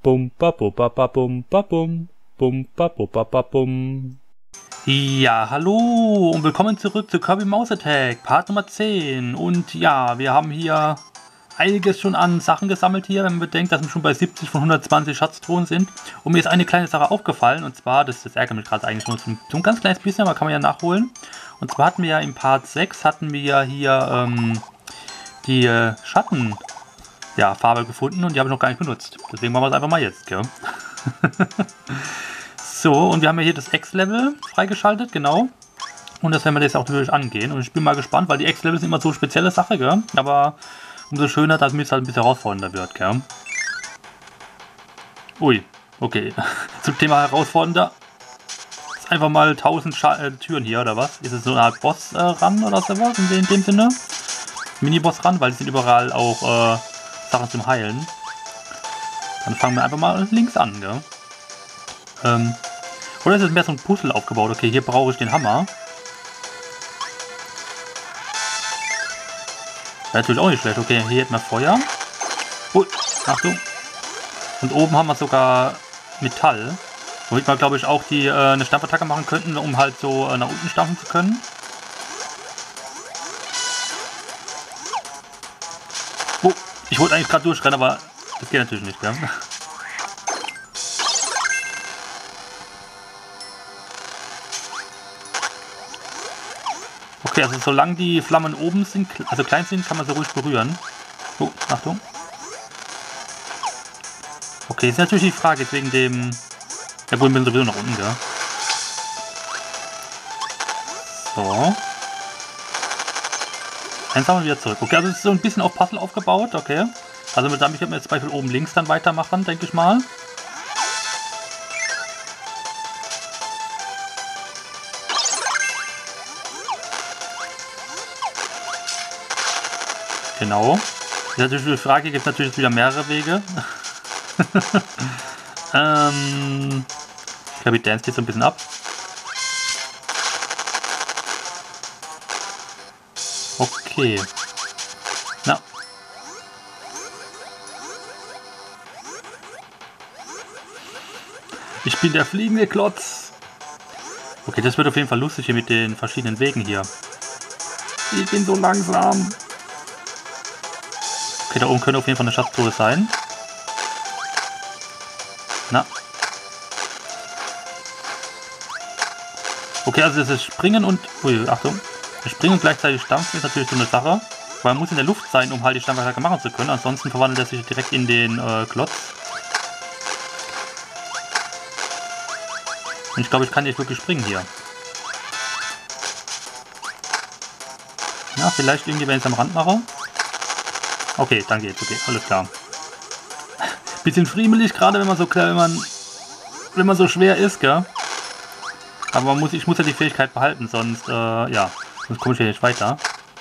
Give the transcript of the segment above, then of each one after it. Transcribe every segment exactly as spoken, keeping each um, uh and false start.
Bum ba bu ba ba bum ba bum. Bum ba bu ba ba bum. Ja, hallo und willkommen zurück zu Kirby Mouse Attack, Part Nummer zehn. Und ja, wir haben hier einiges schon an Sachen gesammelt hier, wenn man bedenkt, dass wir schon bei siebzig von hundertzwanzig Schatztruhen sind. Und mir ist eine kleine Sache aufgefallen, und zwar, das, das ärgert mich gerade eigentlich nur so ein ganz kleines bisschen, aber kann man ja nachholen. Und zwar hatten wir ja im Part sechs, hatten wir ja hier ähm, die äh, Schatten... Ja, Farbe gefunden und die habe ich noch gar nicht benutzt. Deswegen machen wir es einfach mal jetzt, gell? So, und wir haben ja hier das X-Level freigeschaltet, genau. Und das werden wir jetzt auch natürlich angehen. Und ich bin mal gespannt, weil die X-Level sind immer so eine spezielle Sache, gell? Aber umso schöner, dass es halt ein bisschen herausfordernder wird, gell? Ui, okay. Zum Thema herausfordernder. Ist einfach mal tausend Scha äh, Türen hier, oder was? Ist es so eine Art Boss-Run äh, oder sowas in, in dem Sinne? Mini-Boss-Run, weil es sind überall auch... Äh, Sachen zum Heilen. Dann fangen wir einfach mal links an, gell? Ähm, oder ist es mehr so ein Puzzle aufgebaut? Okay, hier brauche ich den Hammer. Wäre natürlich auch nicht schlecht. Okay, hier hätten wir Feuer. Ui, Achtung. Und oben haben wir sogar Metall. Womit wir, glaube ich, auch die äh, eine Stampfattacke machen könnten, um halt so äh, nach unten stampfen zu können. Oh. Ich wollte eigentlich gerade durchrennen, aber das geht natürlich nicht, gell? Okay, also solange die Flammen oben sind, also klein sind, kann man sie ruhig berühren. Oh, Achtung. Okay, ist natürlich die Frage jetzt wegen dem... Ja gut, wir sind sowieso nach unten, gell? So. Einsammeln wieder zurück. Okay, also es ist so ein bisschen auf Puzzle aufgebaut, okay. Also damit ich jetzt zum Beispiel oben links dann weitermachen, denke ich mal. Genau. Ist natürlich die Frage, gibt es natürlich wieder mehrere Wege. ähm, ich glaube, die Dance geht so ein bisschen ab. Okay. Na. Ich bin der fliegende Klotz. Okay, das wird auf jeden Fall lustig hier mit den verschiedenen Wegen hier. Ich bin so langsam. Okay, da oben könnte auf jeden Fall eine Schatztruhe sein. Na. Okay, also das ist Springen und... Ui, Achtung. Springen und gleichzeitig stampfen ist natürlich so eine Sache. Weil man muss in der Luft sein, um halt die Stampfattacke machen zu können. Ansonsten verwandelt er sich direkt in den äh, Klotz. Und ich glaube, ich kann nicht wirklich springen hier. Na, vielleicht irgendwie, wenn ich es am Rand mache. Okay, dann geht's. Okay, alles klar. Bisschen friemelig, gerade wenn man so wenn man wenn man so schwer ist, gell? Aber man muss, ich muss ja die Fähigkeit behalten, sonst, äh, ja. Sonst komme ich ja nicht weiter.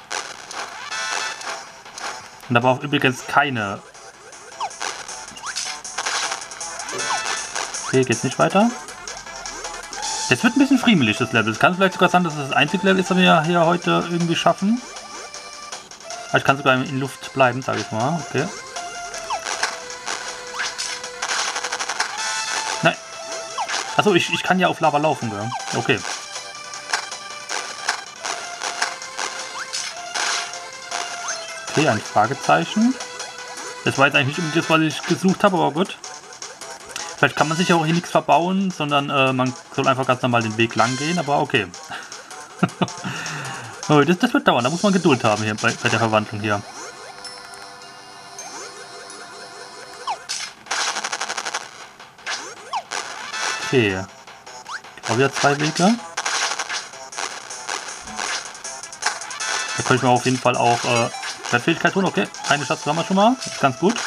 Und da braucht übrigens keine... Okay, geht's nicht weiter. Jetzt wird ein bisschen friemelig, das Level. Es kann vielleicht sogar sein, dass es das einzige Level ist, das wir hier heute irgendwie schaffen. Ich kann sogar in Luft bleiben, sage ich mal. Okay. Nein. Achso, ich, ich kann ja auf Lava laufen, gell? Okay. Okay, ein Fragezeichen. Das war jetzt eigentlich nicht unbedingt das, was ich gesucht habe, aber gut. Vielleicht kann man sich auch hier nichts verbauen, sondern äh, man soll einfach ganz normal den Weg lang gehen, aber okay. Oh, das, das wird dauern, da muss man Geduld haben hier bei, bei der Verwandlung hier. Okay. Auch wieder zwei Wege. Da könnte ich mir auf jeden Fall auch äh, Fähigkeit tun. Okay, eine Schatz haben wir schon mal. Das ist ganz gut.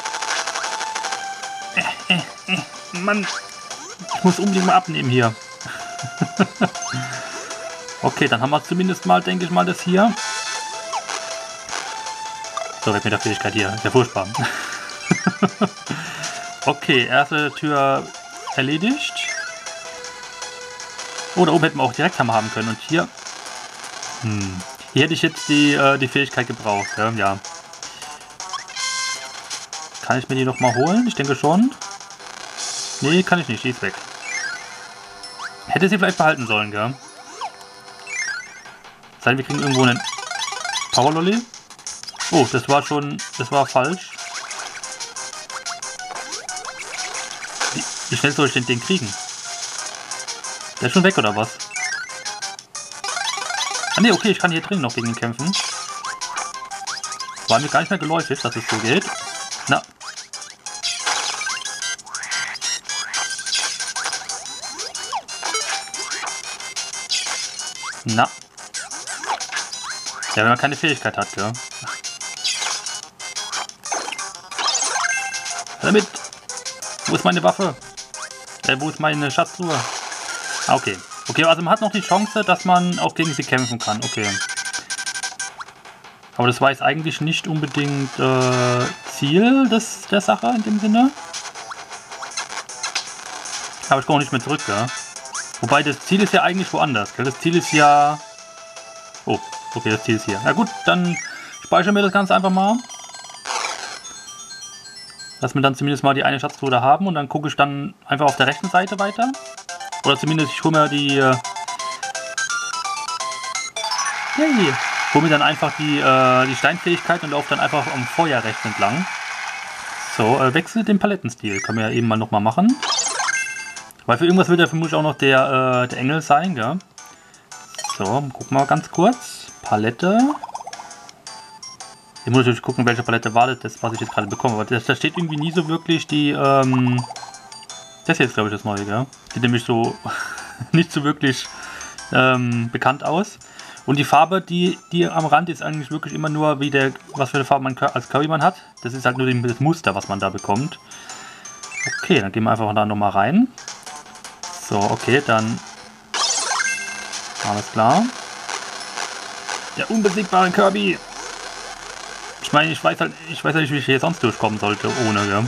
Äh, äh, äh, Mann. Ich muss unbedingt mal abnehmen hier. Okay, dann haben wir zumindest mal, denke ich mal, das hier. So, weg mit der Fähigkeit hier. Ist ja furchtbar. Okay, erste Tür erledigt. Oh, da oben hätten wir auch direkt Hammer haben können. Und hier... Hm. Hier hätte ich jetzt die, äh, die Fähigkeit gebraucht. Ja, ja. Kann ich mir die noch mal holen? Ich denke schon. Nee, kann ich nicht. Die ist weg. Hätte sie vielleicht behalten sollen, gell? Sein, wir kriegen irgendwo einen Power Lolly. Oh, das war schon... Das war falsch. Wie, wie schnell soll ich denn den kriegen? Der ist schon weg, oder was? Ah ne, okay, ich kann hier drin noch gegen ihn kämpfen. War mir gar nicht mehr geläufig, dass es so geht. Na. Na. Ja, wenn man keine Fähigkeit hat, ja. Damit! Wo ist meine Waffe? Äh, wo ist meine Schatztruhe? Ah, okay. Okay, also man hat noch die Chance, dass man auch gegen sie kämpfen kann. Okay. Aber das war jetzt eigentlich nicht unbedingt äh, Ziel des, der Sache in dem Sinne. Aber ich komme auch nicht mehr zurück, ja. Wobei das Ziel ist ja eigentlich woanders, gell? Das Ziel ist ja... Oh, okay, das Ziel ist hier. Na gut, dann speichern wir das Ganze einfach mal. Dass wir dann zumindest mal die eine Schatztruhe da haben und dann gucke ich dann einfach auf der rechten Seite weiter. Oder zumindest ich hole mir die... Äh hey, hole mir dann einfach die, äh, die Steinfähigkeit und laufe dann einfach am Feuer rechts entlang. So, äh, wechsel den Palettenstil. Können wir ja eben mal nochmal machen. Weil für irgendwas wird ja vermutlich auch noch der, äh, der Engel sein, gell? So, gucken wir mal ganz kurz. Palette. Ich muss natürlich gucken, welche Palette war das, was ich jetzt gerade bekomme. Aber da steht irgendwie nie so wirklich die, ähm... Das hier ist, glaube ich, das Neue, gell? Sieht nämlich so nicht so wirklich ähm, bekannt aus. Und die Farbe, die, die am Rand ist eigentlich wirklich immer nur, wie der, was für eine Farbe man als Kirby man hat. Das ist halt nur das Muster, was man da bekommt. Okay, dann gehen wir einfach da nochmal rein. So, okay, dann... Alles klar. Der unbesiegbare Kirby. Ich meine, ich weiß halt, ich weiß halt nicht, wie ich hier sonst durchkommen sollte, ohne, gell?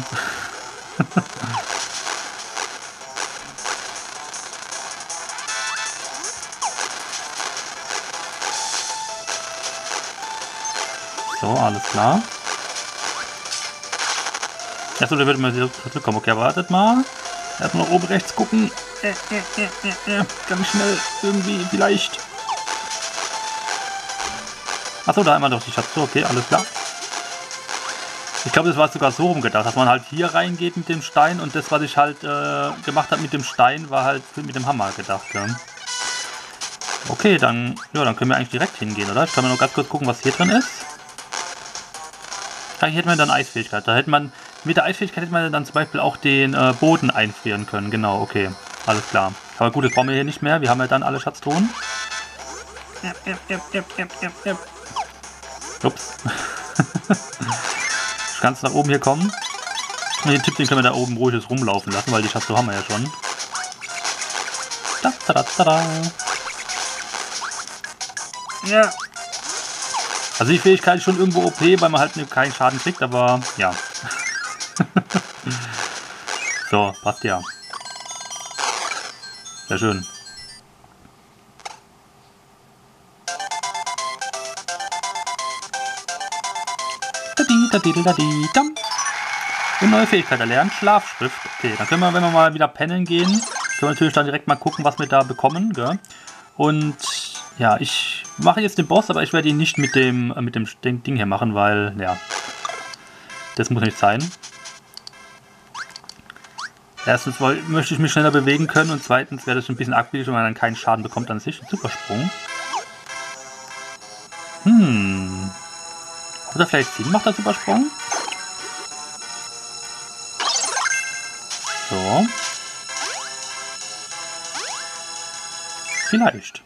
So, alles klar. Achso, da wird man zurückkommen. Okay, wartet mal. Erstmal nach oben rechts gucken. Äh, äh, äh, äh, äh. Ganz schnell, irgendwie, vielleicht. Achso, da einmal durch die Schatztruhe. Okay, alles klar. Ich glaube, das war sogar so rumgedacht, dass man halt hier reingeht mit dem Stein und das, was ich halt äh, gemacht habe mit dem Stein, war halt mit dem Hammer gedacht. Ja. Okay, dann, ja, dann können wir eigentlich direkt hingehen, oder? Ich kann mal noch ganz kurz gucken, was hier drin ist. Da hätten wir dann Eisfähigkeit. Da hätte man, mit der Eisfähigkeit hätte man dann zum Beispiel auch den äh, Boden einfrieren können. Genau, okay. Alles klar. Aber gut, das brauchen wir hier nicht mehr. Wir haben ja dann alle Schatztruhen. Ups. Ich kann nach oben hier kommen. Und den Tipp, den können wir da oben ruhig rumlaufen lassen, weil die Schatztruhe haben wir ja schon. Da, da, da, da, da. Ja. Also die Fähigkeit ist schon irgendwo O P, weil man halt keinen Schaden kriegt, aber ja. So, passt ja. Sehr schön. Und neue Fähigkeit erlernen, Schlafschrift. Okay, dann können wir, wenn wir mal wieder pennen gehen, können wir natürlich dann direkt mal gucken, was wir da bekommen. Gell? Und ja, ich mache jetzt den Boss, aber ich werde ihn nicht mit dem, äh, mit dem Ding hier machen, weil, ja, das muss nicht sein. Erstens möchte ich mich schneller bewegen können und zweitens wäre das ein bisschen argwöhnisch, wenn man dann keinen Schaden bekommt an sich. Ein Supersprung. Hm. Ob das vielleicht Sinn macht, der Supersprung? So. Vielleicht.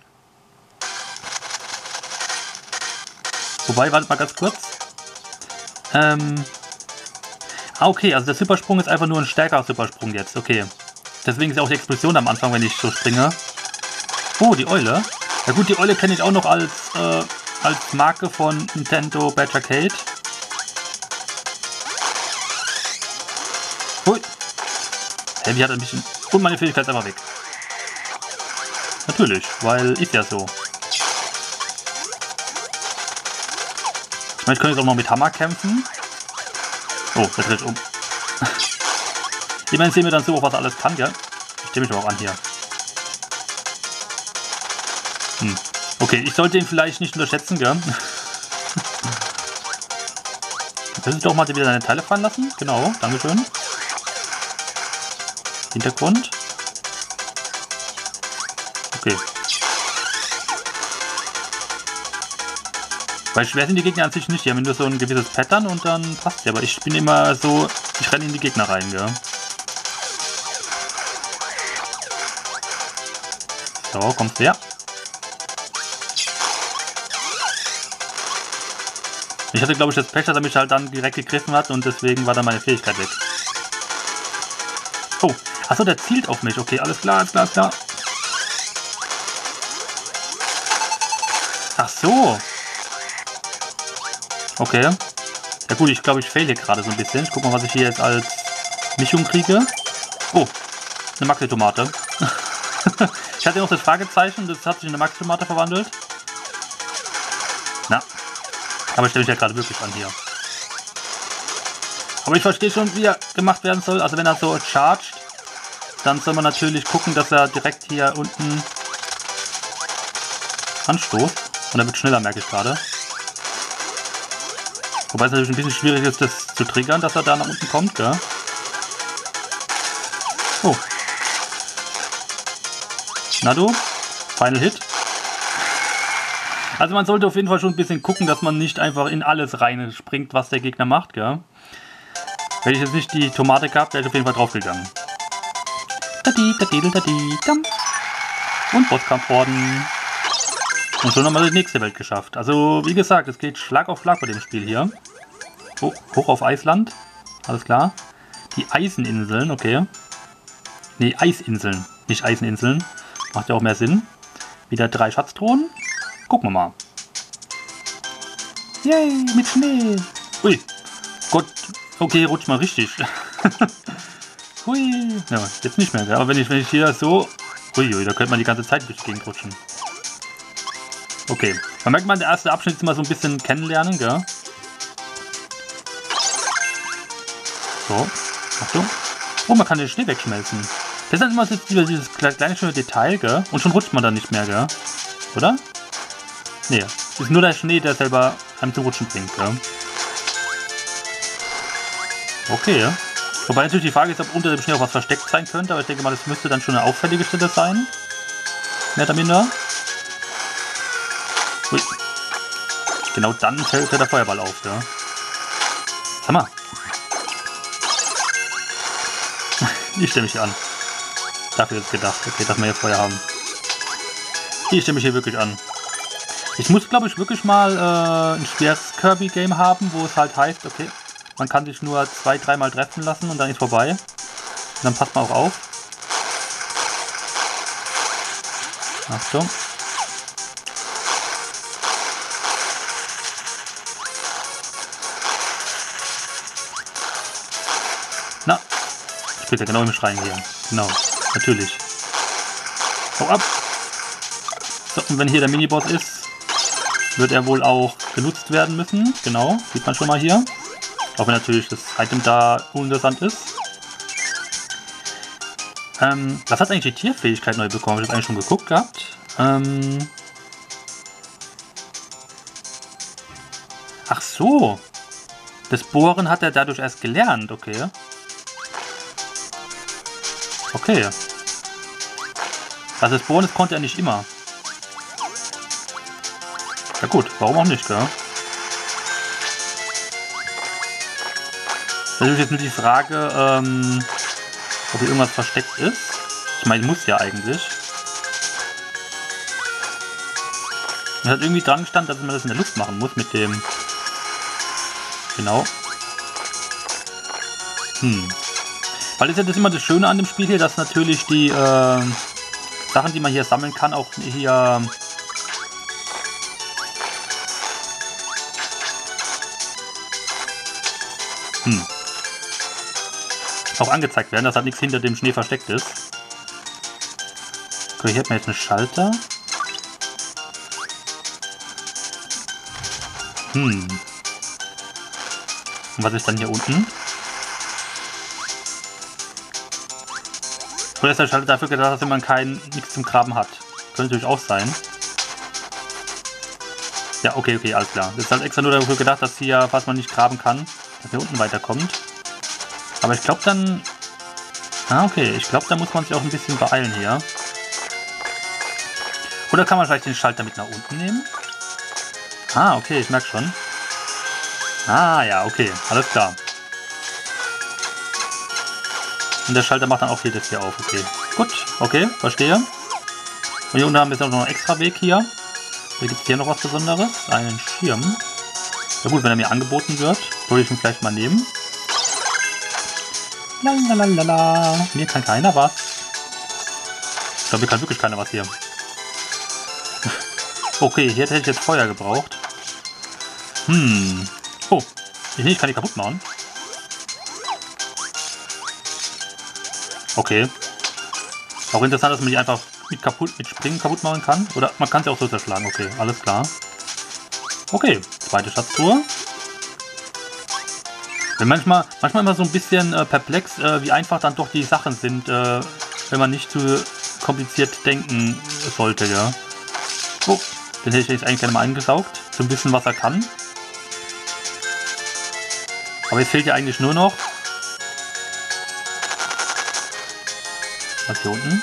Wobei, wartet mal ganz kurz. Ähm. Ah, okay, also der Supersprung ist einfach nur ein stärkerer Supersprung jetzt. Okay. Deswegen ist ja auch die Explosion am Anfang, wenn ich so springe. Oh, die Eule. Ja gut, die Eule kenne ich auch noch als, äh, als Marke von Nintendo Badgercade. Hui. Hey, die hat ein bisschen... Und meine Fähigkeit ist einfach weg. Natürlich, weil ist ja so. Ich meine, ich könnte jetzt auch noch mit Hammer kämpfen. Oh, der dreht um. Immerhin sehen wir dann so, was alles kann, gell? Ich stelle mich aber auch an hier. Hm. Okay, ich sollte ihn vielleicht nicht unterschätzen, gell? Könntest du doch mal wieder deine Teile fallen lassen? Genau, dankeschön. Hintergrund. Okay. Weil schwer sind die Gegner an sich nicht. Die haben nur so ein gewisses Pattern und dann passt ja. Aber ich bin immer so, ich renne in die Gegner rein, gell? So, kommst du her. Ich hatte, glaube ich, das Pech, dass er mich halt dann direkt gegriffen hat und deswegen war dann meine Fähigkeit weg. Oh, achso, der zielt auf mich. Okay, alles klar, alles klar, alles klar. Ach so. Okay. Ja gut, ich glaube, ich fail hier gerade so ein bisschen. Ich gucke mal, was ich hier jetzt als Mischung kriege. Oh, eine Maxi-Tomate. Ich hatte noch das Fragezeichen, das hat sich in eine Maxi-Tomate verwandelt. Na. Aber ich stelle mich ja gerade wirklich an hier. Aber ich verstehe schon, wie er gemacht werden soll. Also wenn er so charged, dann soll man natürlich gucken, dass er direkt hier unten anstoßt. Und er wird schneller, merke ich gerade. Wobei es natürlich ein bisschen schwierig ist, das zu triggern, dass er da nach unten kommt, gell? Oh. Na du? Final Hit. Also man sollte auf jeden Fall schon ein bisschen gucken, dass man nicht einfach in alles rein springt, was der Gegner macht, gell? Wenn ich jetzt nicht die Tomate gehabt, wäre ich auf jeden Fall draufgegangen. Und Bosskampf worden. Und schon haben wir die nächste Welt geschafft. Also wie gesagt, es geht Schlag auf Schlag bei dem Spiel hier. Oh, hoch auf Eisland. Alles klar. Die Eiseninseln, okay. Ne, Eisinseln, nicht Eiseninseln. Macht ja auch mehr Sinn. Wieder drei Schatzthronen. Gucken wir mal. Yay, mit Schnee. Ui. Gott. Okay, rutscht mal richtig. Hui. Ja, jetzt nicht mehr. Aber wenn ich, wenn ich hier so... Uiui, da könnte man die ganze Zeit durch die Gegend rutschen. Okay. Man merkt mal, der erste Abschnitt ist immer so ein bisschen kennenlernen, gell? So. Achtung. Oh, man kann den Schnee wegschmelzen. Das ist dann immer so dieses kleine schöne Detail, gell? Und schon rutscht man dann nicht mehr, gell? Oder? Nee. Ist nur der Schnee, der selber einem zum Rutschen bringt, gell? Okay, ja. Wobei natürlich die Frage ist, ob unter dem Schnee auch was versteckt sein könnte, aber ich denke mal, das müsste dann schon eine auffällige Stelle sein. Mehr oder minder. Ui. Genau dann fällt der Feuerball auf, ja. Sag mal. Ich stelle mich hier an. Dafür ist es gedacht, okay, dass wir hier Feuer haben. Ich stelle mich hier wirklich an. Ich muss, glaube ich, wirklich mal äh, ein schweres Kirby-Game haben, wo es halt heißt, okay, man kann sich nur zwei, dreimal treffen lassen und dann ist vorbei. Und dann passt man auch auf. Achtung. Na, spielt ja genau im Schrein hier. Genau, natürlich. Hau ab! So, und wenn hier der Miniboss ist, wird er wohl auch genutzt werden müssen. Genau, sieht man schon mal hier. Auch wenn natürlich das Item da uninteressant ist. Ähm, was hat eigentlich die Tierfähigkeit neu bekommen? Habe ich das eigentlich schon geguckt gehabt? Ähm Ach so. Das Bohren hat er dadurch erst gelernt, okay. Okay. Also das Bohren, das konnte er nicht immer. Ja gut, warum auch nicht, gell? Das ist jetzt nur die Frage, ähm, ob hier irgendwas versteckt ist. Ich meine, muss ja eigentlich. Es hat irgendwie dran gestanden, dass man das in der Luft machen muss mit dem... Genau. Hm. Weil ist ja das immer das Schöne an dem Spiel hier, dass natürlich die äh, Sachen, die man hier sammeln kann, auch hier... Hm. auch angezeigt werden, dass halt nichts hinter dem Schnee versteckt ist. Okay, hier hat man jetzt einen Schalter. Hm. Und was ist dann hier unten? Oder ist der Schalter dafür gedacht, dass man kein nichts zum Graben hat? Könnte natürlich auch sein. Ja, okay, okay, alles klar. Das ist halt extra nur dafür gedacht, dass hier, was man nicht graben kann, dass hier unten weiterkommt. Aber ich glaube dann... Ah, okay. Ich glaube, da muss man sich auch ein bisschen beeilen hier. Oder kann man vielleicht den Schalter mit nach unten nehmen? Ah, okay, ich merke schon. Ah, ja, okay. Alles klar. Und der Schalter macht dann auch jedes hier auf. Okay. Gut, okay, verstehe. Und hier unten haben wir jetzt auch noch einen extra Weg hier. Da gibt es hier noch was Besonderes. Einen Schirm. Ja gut, wenn er mir angeboten wird, würde ich ihn vielleicht mal nehmen. Lalalala. Mir kann keiner was. Ich glaube, mir kann wirklich keiner was hier. Okay, hier hätte ich jetzt Feuer gebraucht. Hm. Oh, ich, ich kann die kaputt machen. Okay. Auch interessant, dass man die einfach mit kaputt, mit Springen kaputt machen kann. Oder man kann sie auch so zerschlagen. Okay, alles klar. Okay, zweite Schatztruhe. Bin manchmal, manchmal immer so ein bisschen äh, perplex, äh, wie einfach dann doch die Sachen sind, äh, wenn man nicht zu kompliziert denken sollte, ja. Oh, den hätte ich jetzt eigentlich gerne mal eingesaugt, zum Wissen, was er kann. Aber jetzt fehlt ja eigentlich nur noch... Was hier unten?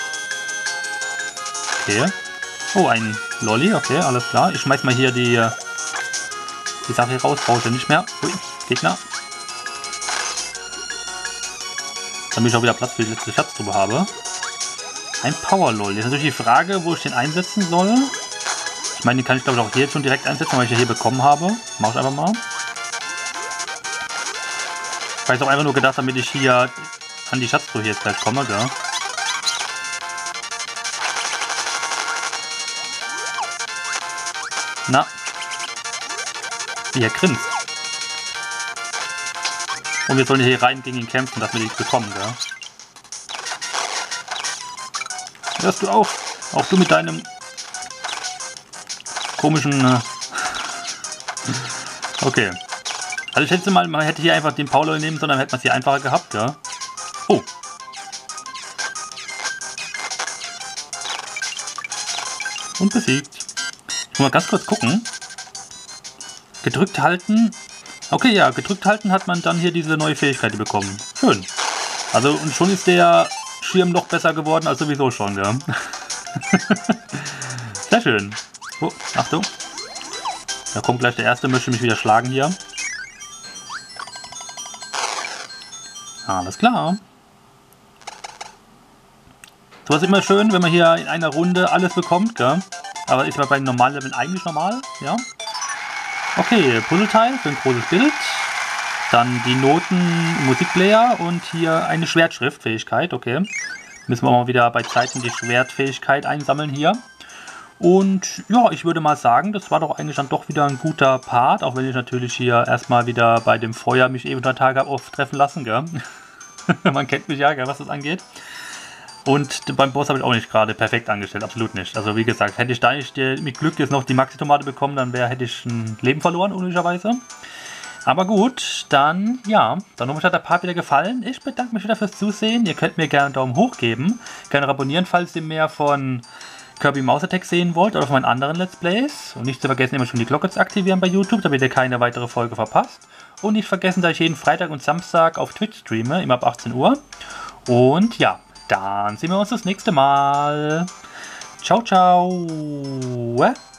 Okay. Oh, ein Lolli, okay, alles klar. Ich schmeiß mal hier die, die Sache hier raus, brauche ich ja nicht mehr. Ui, Gegner. Damit ich auch wieder Platz für die letzte Schatztruhe habe. Ein Power-Lolli. Jetzt ist natürlich die Frage, wo ich den einsetzen soll. Ich meine, den kann ich glaube ich auch hier schon direkt einsetzen, weil ich ja hier bekommen habe. Mach ich einfach mal. Ich habe auch einfach nur gedacht, damit ich hier an die Schatztruhe jetzt gleich komme, gell? Na, wie er grinst. Und wir sollen hier rein gegen ihn kämpfen, dass wir die bekommen, gell? Hörst du auf? Auch du mit deinem komischen... Äh okay. Also ich schätze mal, man hätte hier einfach den Paolo nehmen, sondern hätte man es hier einfacher gehabt, gell? Oh. Und besiegt. Ich muss mal ganz kurz gucken. Gedrückt halten. Okay, ja, gedrückt halten hat man dann hier diese neue Fähigkeit bekommen. Schön. Also, und schon ist der Schirm noch besser geworden als sowieso schon, ja. Sehr schön. Oh, Achtung. Da kommt gleich der erste, möchte mich wieder schlagen hier. Alles klar. So ist immer schön, wenn man hier in einer Runde alles bekommt, gell? Aber ist ja bei normalen Leveln eigentlich normal, ja. Okay, Puzzleteil für ein großes Bild. Dann die Noten, Musikplayer und hier eine Schwertschriftfähigkeit, okay. Müssen wir mal wieder bei Zeiten die Schwertfähigkeit einsammeln hier. Und ja, ich würde mal sagen, das war doch eigentlich dann doch wieder ein guter Part, auch wenn ich natürlich hier erstmal wieder bei dem Feuer mich eben unter Tage habe auftreffen lassen, gell. Man kennt mich ja, gell, was das angeht. Und beim Boss habe ich auch nicht gerade perfekt angestellt, absolut nicht. Also wie gesagt, hätte ich da nicht mit Glück jetzt noch die Maxi-Tomate bekommen, dann wär, hätte ich ein Leben verloren, unglücklicherweise. Aber gut, dann, ja, dann hoffe ich, hat der Part wieder gefallen. Ich bedanke mich wieder fürs Zusehen. Ihr könnt mir gerne einen Daumen hoch geben, gerne abonnieren, falls ihr mehr von Kirby Mouse Attack sehen wollt oder von meinen anderen Let's Plays. Und nicht zu vergessen, immer schon die Glocke zu aktivieren bei YouTube, damit ihr keine weitere Folge verpasst. Und nicht vergessen, dass ich jeden Freitag und Samstag auf Twitch streame, immer ab achtzehn Uhr. Und ja, dann sehen wir uns das nächste Mal. Ciao, ciao.